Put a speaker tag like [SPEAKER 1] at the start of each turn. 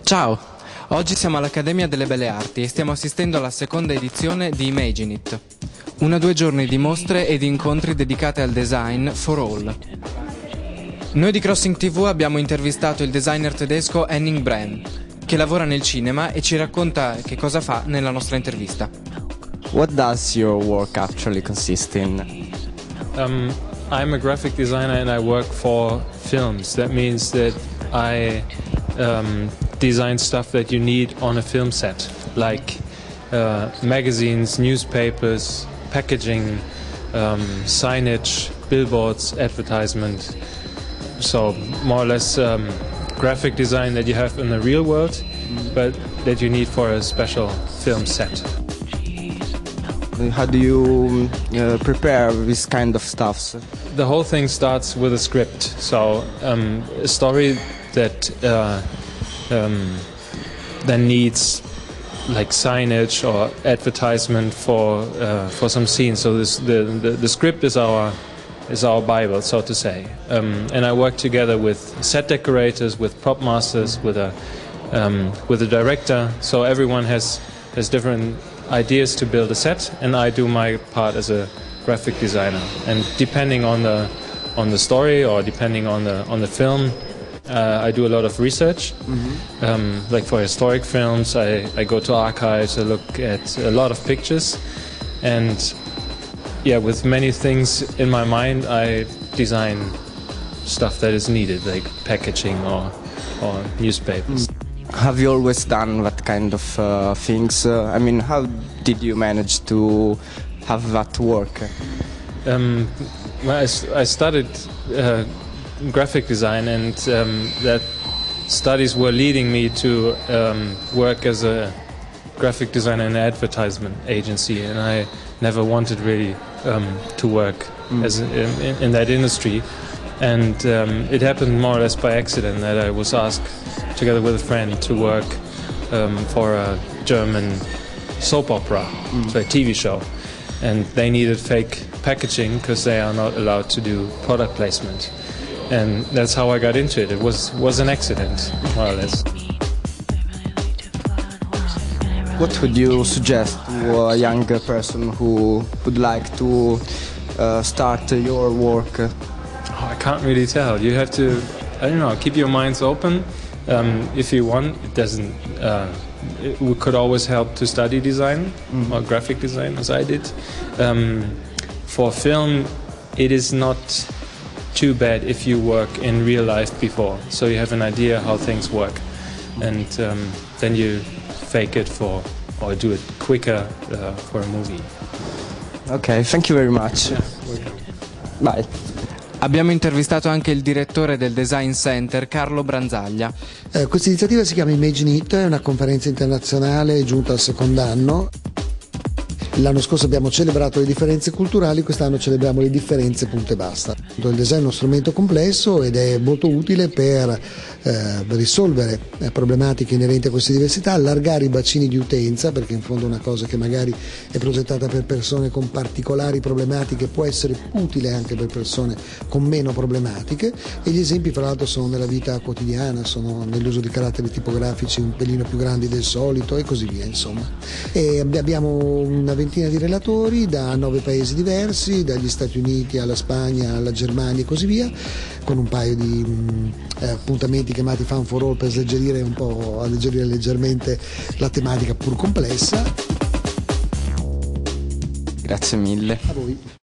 [SPEAKER 1] Ciao, oggi siamo all'Accademia delle Belle Arti e stiamo assistendo alla seconda edizione di Imagine It, una 2 giorni di mostre e di incontri dedicate al design for all. Noi di Crossing TV abbiamo intervistato il designer tedesco Henning Brehn, che lavora nel cinema e ci racconta che cosa fa nella nostra intervista.
[SPEAKER 2] What does your work actually consist in?
[SPEAKER 3] I'm a graphic designer and I work for films. That means that I design stuff that you need on a film set, like magazines, newspapers, packaging, signage, billboards, advertisement. So more or less graphic design that you have in the real world, but that you need for a special film set.
[SPEAKER 2] How do you prepare this kind of stuff?
[SPEAKER 3] The whole thing starts with a script. So a story that then needs like signage or advertisement for some scenes. So the script is our Bible, so to say. And I work together with set decorators, with prop masters, with a director. So everyone has different ideas to build a set, and I do my part as a graphic designer. And depending on the story or depending on the film, I do a lot of research. Like for historic films, I go to archives, I look at a lot of pictures, and yeah, with many things in my mind, I design stuff that is needed, like packaging or newspapers.
[SPEAKER 2] Have you always done that kind of things? I mean, how did you manage to have that work?
[SPEAKER 3] Well, I studied graphic design, and that studies were leading me to work as a graphic designer in an advertisement agency, and I never wanted really to work as in that industry. And it happened more or less by accident that I was asked, together with a friend, to work for a German soap opera, so a TV show. And they needed fake packaging because they are not allowed to do product placement. And that's how I got into it. It was an accident, more or less.
[SPEAKER 2] What would you suggest to a young person who would like to start your work?
[SPEAKER 3] I can't really tell. You have to, I don't know, keep your minds open. If you want, it doesn't. We could always help to study design or graphic design, as I did. For film, it is not too bad if you work in real life before, so you have an idea how things work, and then you fake it or do it quicker for a movie.
[SPEAKER 2] Okay, thank you very much.
[SPEAKER 3] Yeah, welcome.
[SPEAKER 2] Bye.
[SPEAKER 1] Abbiamo intervistato anche il direttore del Design Center, Carlo Branzaglia.
[SPEAKER 4] Questa iniziativa si chiama Imagine It, è una conferenza internazionale giunta al secondo anno. L'anno scorso abbiamo celebrato le differenze culturali, quest'anno celebriamo le differenze, punto e basta. Il design è uno strumento complesso ed è molto utile per risolvere problematiche inerenti a queste diversità, allargare i bacini di utenza, perché in fondo è una cosa che magari è progettata per persone con particolari problematiche può essere utile anche per persone con meno problematiche, e gli esempi fra l'altro sono nella vita quotidiana, sono nell'uso di caratteri tipografici un pelino più grandi del solito e così via, insomma. E abbiamo una ventina di relatori da 9 paesi diversi, dagli Stati Uniti alla Spagna, alla Germania e così via, con un paio di appuntamenti chiamati Fun for All per alleggerire un po', alleggerire leggermente la tematica pur complessa.
[SPEAKER 2] Grazie mille.
[SPEAKER 4] A voi.